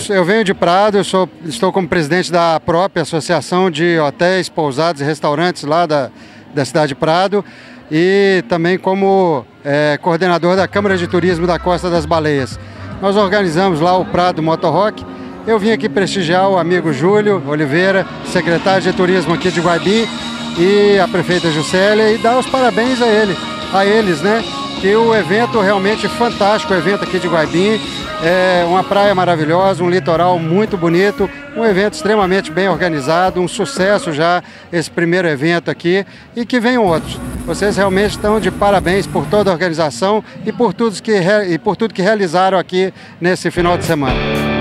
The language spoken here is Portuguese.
eu venho de Prado, estou como presidente da própria Associação de Hotéis, Pousadas e Restaurantes lá da cidade de Prado e também como coordenador da Câmara de Turismo da Costa das Baleias. Nós organizamos lá o Prado Motor Rock. Eu vim aqui prestigiar o amigo Júlio Oliveira, secretário de Turismo aqui de Guaibim, e a prefeita Juscelia, e dar os parabéns a eles, né? Que o evento realmente fantástico, o evento aqui de Guaibim, é uma praia maravilhosa, um litoral muito bonito, um evento extremamente bem organizado, um sucesso já esse primeiro evento aqui, e que venham outros. Vocês realmente estão de parabéns por toda a organização e por tudo que realizaram aqui nesse final de semana.